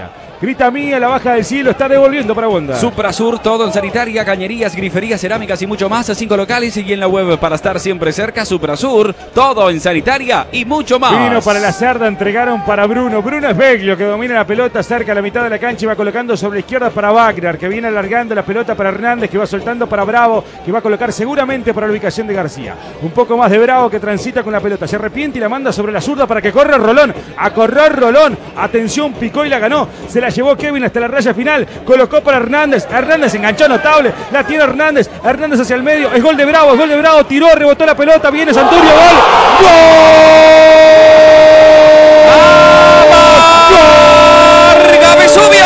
Grita Mía, la baja del cielo, está devolviendo para Wanda. Suprasur, todo en sanitaria, cañerías, griferías, cerámicas y mucho más. 5 locales y en la web para estar siempre cerca. Suprasur, todo en sanitaria y mucho más. Vino para la Cerda, entregaron para Bruno. Bruno es Beglio, que domina la pelota cerca a la mitad de la cancha y va colocando sobre la izquierda para Wagner, que viene alargando la pelota para Hernández, que va soltando para Bravo, que va a colocar seguramente para la ubicación de García. Un poco más de Bravo, que transita con la pelota, se arrepiente y la manda sobre la zurda para que corra Rolón. A correr Rolón, atención, picó y la ganó. Se la llevó Kevin hasta la raya final, colocó para Hernández. Hernández enganchó notable, la tiene Hernández. Hernández hacia el medio, es gol de Bravo, tiró, rebotó la pelota, viene Santurio, gol. ¡Varga Vesubio!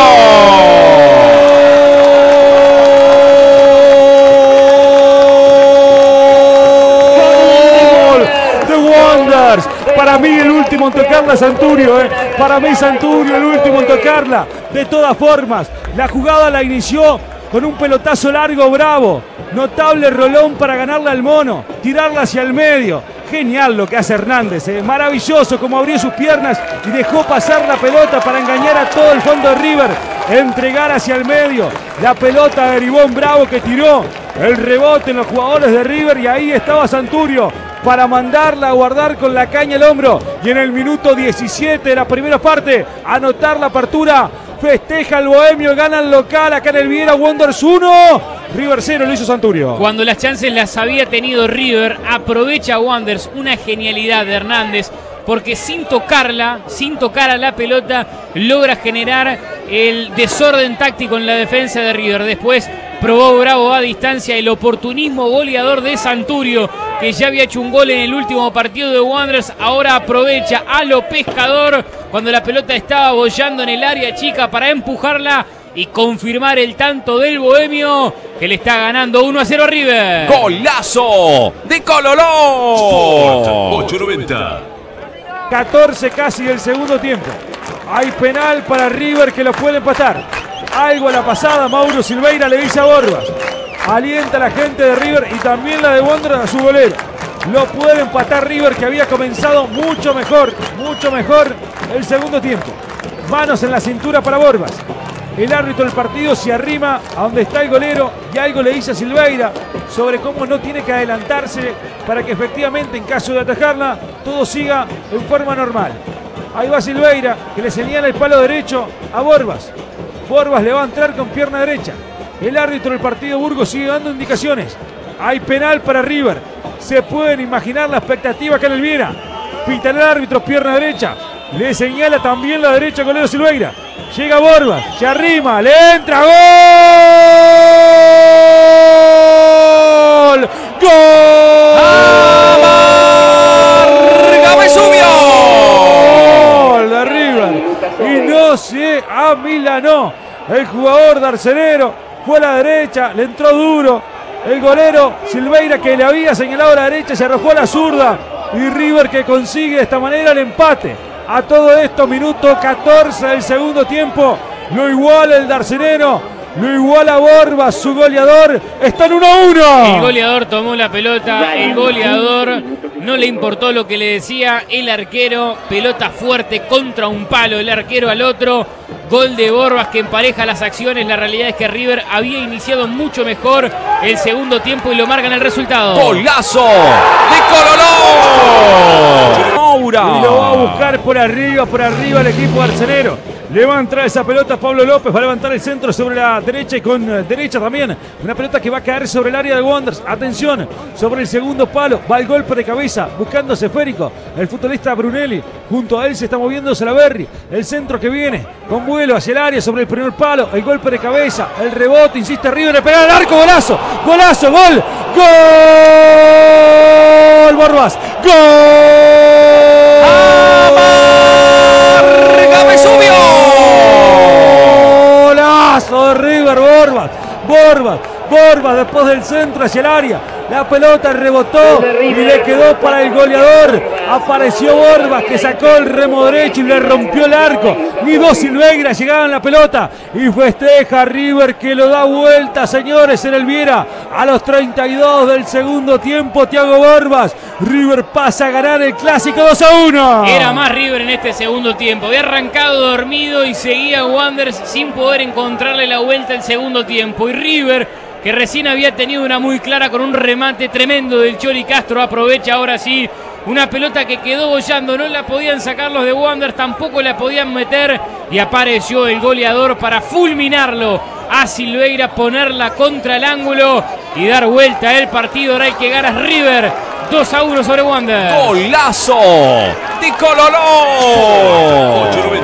Para mí el último en tocarla Santurio, para mí Santurio el último en tocarla. De todas formas, la jugada la inició con un pelotazo largo Bravo. Notable Rolón para ganarla al mono, tirarla hacia el medio. Genial lo que hace Hernández, maravilloso como abrió sus piernas y dejó pasar la pelota para engañar a todo el fondo de River. Entregar hacia el medio, la pelota derivó en Bravo, que tiró el rebote en los jugadores de River y ahí estaba Santurio para mandarla a guardar con la caña al hombro. Y en el minuto 17 de la primera parte, anotar la apertura. Festeja el Bohemio, gana el local acá en el Viera. Wanderers 1, River 0, lo hizo Santurio. Cuando las chances las había tenido River, aprovecha Wanderers, una genialidad de Hernández, porque sin tocar a la pelota, logra generar el desorden táctico en la defensa de River. Después probó Bravo a distancia el oportunismo goleador de Santurio, que ya había hecho un gol en el último partido de Wanderers. Ahora aprovecha a lo pescador cuando la pelota estaba bollando en el área chica para empujarla y confirmar el tanto del Bohemio, que le está ganando 1-0 a River. ¡Golazo de Cololó! Sport 890. 14 casi del segundo tiempo. Hay penal para River que lo puede empatar. Algo a la pasada, Mauro Silveira le dice a Borbas. Alienta a la gente de River y también la de Wanderers a su golero. Lo puede empatar River, que había comenzado mucho mejor el segundo tiempo. Manos en la cintura para Borbas. El árbitro del partido se arrima a donde está el golero y algo le dice a Silveira sobre cómo no tiene que adelantarse para que efectivamente, en caso de atajarla, todo siga en forma normal. Ahí va Silveira, que le señala el palo derecho a Borbas. Borbas le va a entrar con pierna derecha. El árbitro del partido Burgos sigue dando indicaciones. Hay penal para River. Se pueden imaginar la expectativa acá en el Viera. Pita el árbitro, pierna derecha. Le señala también la derecha golero Silveira. Llega Borbas, se arrima, le entra, ¡gol! ¡Gol! ¡Varga Vesubio! ¡Gol de River! Y no se amilanó el jugador darcenero. Fue a la derecha, le entró duro. El golero Silveira, que le había señalado a la derecha, se arrojó a la zurda. Y River, que consigue de esta manera el empate. A todo esto, minuto 14 del segundo tiempo. Lo iguala el darcenero, lo iguala Borbas, su goleador. Está en 1-1. El goleador tomó la pelota, el goleador no le importó lo que le decía el arquero. Pelota fuerte contra un palo, el arquero al otro. Gol de Borbas, que empareja las acciones. La realidad es que River había iniciado mucho mejor el segundo tiempo y lo marcan el resultado. ¡Golazo de Cololó! Maura. Y lo va a buscar por arriba el equipo arcenero. Le va a entrar esa pelota Pablo López, va a levantar el centro sobre la derecha y con derecha también. Una pelota que va a caer sobre el área de Wanderers. Atención, sobre el segundo palo, va el golpe de cabeza, buscando esférico. El futbolista Brunelli, junto a él se está moviendo Salaberry. El centro que viene, con vuelo hacia el área sobre el primer palo. El golpe de cabeza, el rebote, insiste River, le pega al arco, golazo, golazo, gol, gol, Borbas, gol. ¡Varga Vesubio! Golazo de River, Borbas después del centro hacia el área. La pelota rebotó y le quedó para el goleador. Apareció Borbas que sacó el remo derecho y le rompió el arco. Nido Silveira llegaban la pelota y festeja River que lo da vuelta, señores, en el Viera. A los 32 del segundo tiempo, Thiago Borbas. River pasa a ganar el clásico 2-1. Era más River en este segundo tiempo. Había arrancado dormido y seguía Wanderers sin poder encontrarle la vuelta el segundo tiempo. Y River, que recién había tenido una muy clara con un remate tremendo del Chori Castro, aprovecha ahora sí una pelota que quedó bollando, no la podían sacar los de Wanderers, tampoco la podían meter y apareció el goleador para fulminarlo a Silveira, ponerla contra el ángulo y dar vuelta el partido. Ahora hay que ganar River 2-1 sobre Wanderers. ¡Golazo de Cololó!